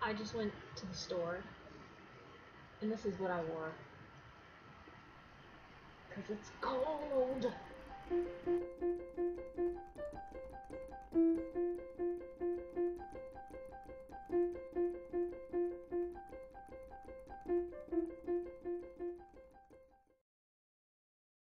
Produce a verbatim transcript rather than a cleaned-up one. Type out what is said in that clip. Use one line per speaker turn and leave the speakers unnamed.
I just went to the store, and this is what I wore. Because it's cold!